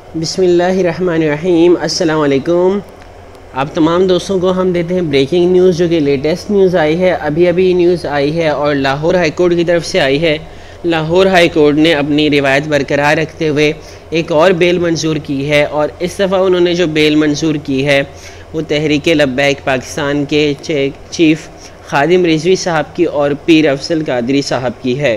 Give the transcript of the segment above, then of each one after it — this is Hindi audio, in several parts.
बिस्मिल्लाहिर्रहमानिर्रहीम। अस्सलाम वालेकुम। आप तमाम दोस्तों को हम देते हैं ब्रेकिंग न्यूज़, जो कि लेटेस्ट न्यूज़ आई है, अभी न्यूज़ आई है और लाहौर हाई कोर्ट की तरफ से आई है। लाहौर हाई कोर्ट ने अपनी रिवायत बरकरार रखते हुए एक और बेल मंजूर की है और इस दफ़ा उन्होंने जो बेल मंजूर की है वो तहरीक-ए-लब्बैक पाकिस्तान के चीफ खादिम रिजवी साहब की और पीर अफजल कादरी साहब की है।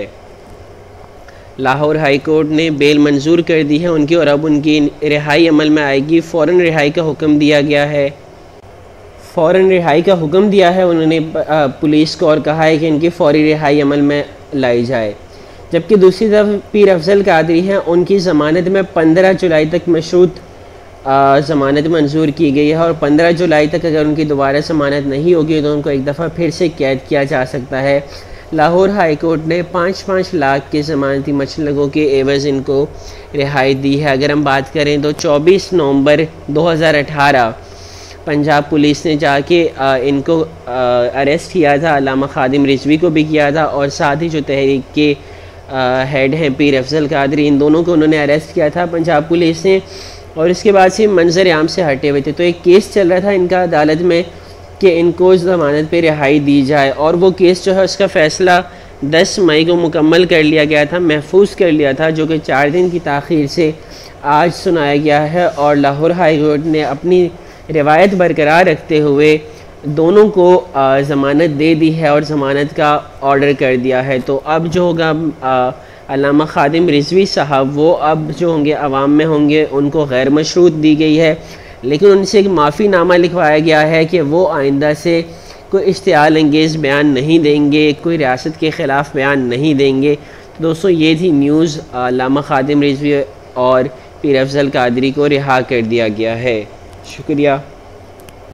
लाहौर हाई कोर्ट ने बेल मंजूर कर दी है उनकी और अब उनकी रिहाई अमल में आएगी। फ़ौरन रिहाई का हुक्म दिया गया है। फ़ौरन रिहाई का हुक्म दिया है उन्होंने पुलिस को और कहा है कि इनकी फ़ौरी रिहाई अमल में लाई जाए। जबकि दूसरी तरफ पीर अफजल कादरी हैं, उनकी ज़मानत में 15 जुलाई तक मशरूत ज़मानत मंजूर की गई है और 15 जुलाई तक अगर उनकी दोबारा ज़मानत नहीं होगी तो उनको एक दफ़ा फिर से कैद किया जा सकता है। लाहौर हाई कोर्ट ने 5-5 लाख के ज़मानती मचलगों के एवज़ इनको रिहाई दी है। अगर हम बात करें तो 24 नवंबर 2018 पंजाब पुलिस ने जाके इनको अरेस्ट किया था। अल्लामा खादिम रिजवी को भी किया था और साथ ही जो तहरीक के हेड हैं पीर अफजल कादरी, इन दोनों को उन्होंने अरेस्ट किया था पंजाब पुलिस ने और इसके बाद से मंजर आम से हटे हुए थे। तो एक केस चल रहा था इनका अदालत में कि इनको ज़मानत पे रिहाई दी जाए और वो केस जो है उसका फ़ैसला 10 मई को मुकम्मल कर लिया गया था, महफूज कर लिया था, जो कि 4 दिन की ताख़ीर से आज सुनाया गया है। और लाहौर हाई कोर्ट ने अपनी रिवायत बरकरार रखते हुए दोनों को ज़मानत दे दी है और ज़मानत का ऑर्डर कर दिया है। तो अब जो होगा अल्लामा खादिम रिजवी साहब वो अब जो होंगे अवाम में होंगे, उनको गैर मशरूत दी गई है, लेकिन उनसे एक माफ़ीनामा लिखवाया गया है कि वो आइंदा से कोई इश्तियाल अंगेज़ बयान नहीं देंगे, कोई रियासत के ख़िलाफ़ बयान नहीं देंगे। तो दोस्तों ये थी न्यूज़, अल्लामा खादिम रिजवी और पीर अफजल कादरी को रिहा कर दिया गया है। शुक्रिया।